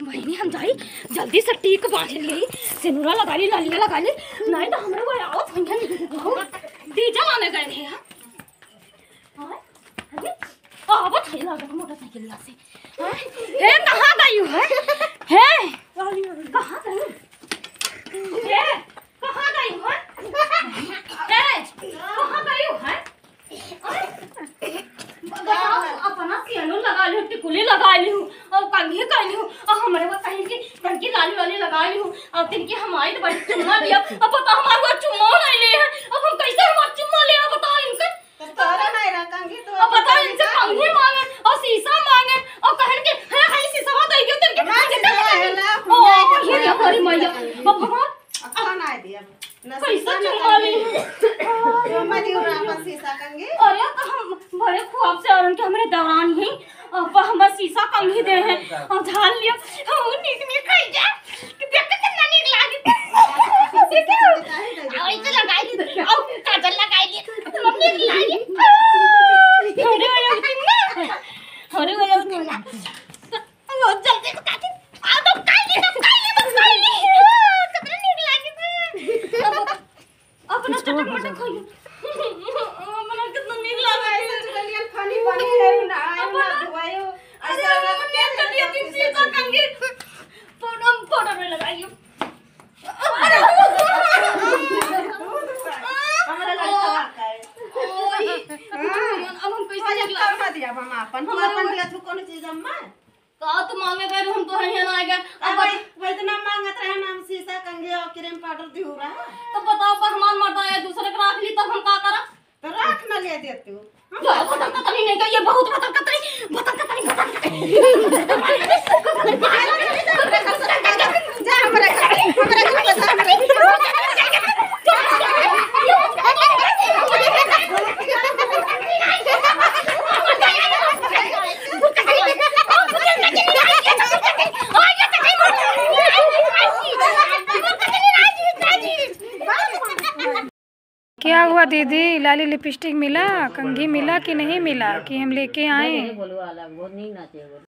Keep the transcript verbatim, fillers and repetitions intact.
बहनी हम जाई जल्दी से टीक बांध ली, सिनुरा लगा ली, लालिया लगा ली, नहीं तो हमरे को आओ भैया डीजे लाने गए थे यार। हां अब थई लगा मोटरसाइकिल से। हे कहां गई है? हे कहां गई? हे कहां गई है? हे कहां गई है? अपना सियानो लगा ली, टिकुली लगा ली हूँ और कंघी कर ली हूँ और हमारे वो कहीं की कंघी लाली वाली लगा ली हूँ और तिनकी हमारी तो बड़ी चुम्मा लिया। अब पता हमारे को चुम्मा नहीं ले है, अब हम कैसे हमारा चुम्मा ले? बताओ इनसे तो तोरा नहीं रहा कंघी तो अब बताओ इनसे कंघी मांगे और शीशा मांगे और कहन के है खाली शीशा दे दियो तिनके ओ ये क्या करी मैया अब भगवान अच्छा ना दिया कैसे चुम्मा ली जो मजी उड़ा अपन शीशा कंघी। अरे तो हम बड़े ख्वाब से और उनके हमारे दौरान ही अब हम बस शीशा कंघी दे हैं और झाल लिया हम नीक नीक खाई जा कि देख के कितना नीक लागी ऐसे लगाई ली और काजल लगाई ली मम्मी लाई अरे अरे कितना अरे अरे कितना वो जल्दी से काटी आ तो काई ली काई ली बस काई ली कितना नीक लागी अब अपना चटक मटक खाई अपना कितना नीक लगा ऐसे चलियन खानी पानी है ना ना धुआयो ऐसा लगा क्या कर दिया तुम सीधा कंघी फोटो फोटो में लगाइयो अरे हमरा लड़का का है ओए अब हम पैसा ये कर दिया हम अपन हम अपन दिया तू कौन चीज अम्मा का तो मांगे गए हम तो है ना आ गए अब वही इतना मांगत रहे नाम शीशा कंघी और क्रीम पाउडर दी हो रहा तो बताओ पर हमार मर्दा है दूसरे के राख ली तब हम का करा तो राख न ले देते हो बता कतनी नहीं का ये बहुत बता कतनी बता कतनी जा हमरा हमरा बता हमरा क्या हुआ दीदी? लाली लिपस्टिक मिला, कंघी मिला कि नहीं मिला कि हम लेके आए?